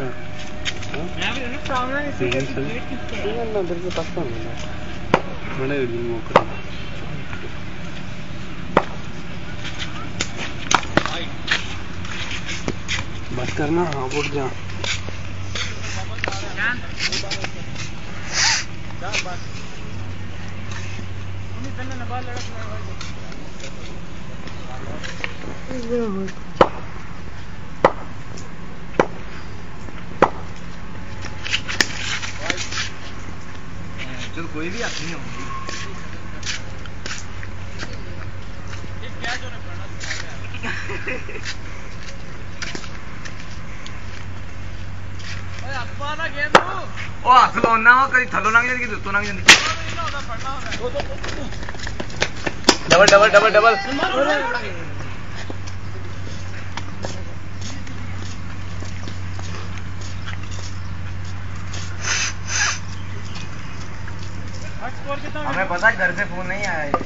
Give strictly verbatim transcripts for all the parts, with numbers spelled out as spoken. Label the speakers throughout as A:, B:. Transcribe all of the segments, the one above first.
A: बस करना। हाँ उठ जा।
B: चल कोई भी हाथ नहीं होगी। ओ हाथ लाना वा कभी थलो लंघ जाती तो लंघ जाती। डबल डबल डबल डबल हमें पता है घर से फोन नहीं आया है।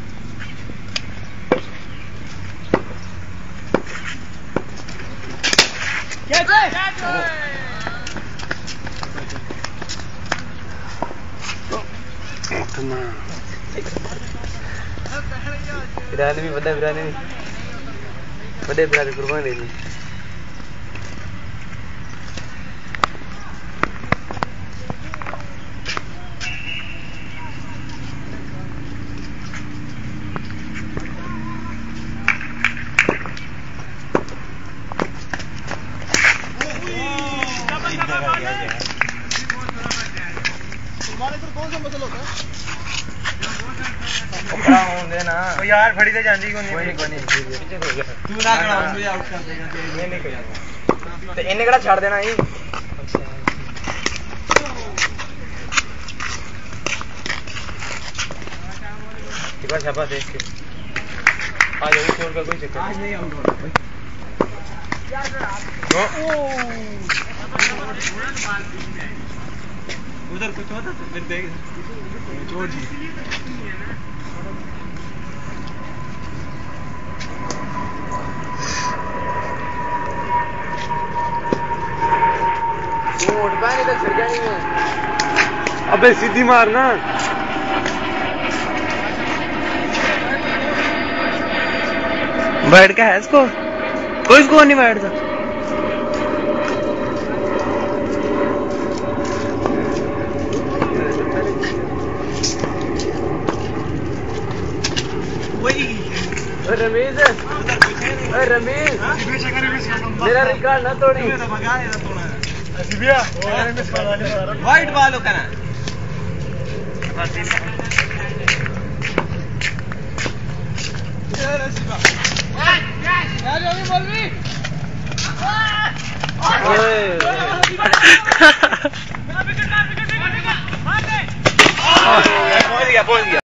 A: बिरानी भी बड़ा बिरानी भी बड़े बिरानी कुर्बान लेनी।
B: ना तो यार फड़ी से जांदी को नहीं कोई नहीं तू ना खड़ा मुझे आउट कर देगा ये नहीं करेगा तो इन्हें कड़ा छोड़ देना ही। टिपा छापा देख के आज वो छोड़ का कोई चक्कर आज नहीं आउट होना भाई। उधर कुछ होता तो फिर देख छोड़ दी।
A: अबे सीधी मारना। बैठ का है इसको कोई इसको नहीं बैठता। रमेश रमेश मेरा रिकॉर्ड ना तोड़ी।
B: वाइट बालों का ना पहुंच गया पहुंच गया।